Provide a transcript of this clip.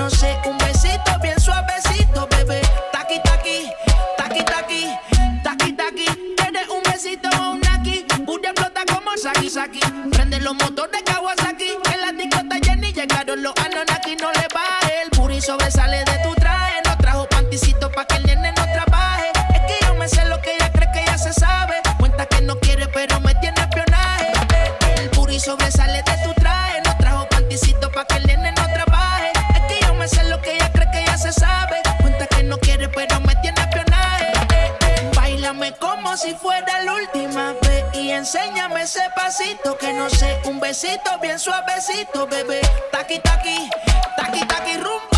no sé, un besito bien suavecito, bebé. Taqui, taqui, taqui, taqui, taqui, taqui. Tienes un besito o un aquí, booty explota como Saki, Saki. Prende los motores Kawasaki, en la disco está llena y llegaron los Anunnaki. No le baje, el booty sobresale de tu traje. No trajo panticito pa' que el nene no trabaje. Es que yo me sé lo que ella cree que ya se sabe. Cuenta que no quiere pero me tiene espionaje. El booty sobresale de tu traje. No trajo panticito pa' que el nene no trabaje. Es que yo me sé lo que ella cree que ya se sabe. Cuenta que no quiere pero me tiene espionaje. Báilame como si fuera la última vez y enséñame ese pasito que no sé, un besito bien suavecito, bebé. Taqui, taqui, taqui, taqui, rum.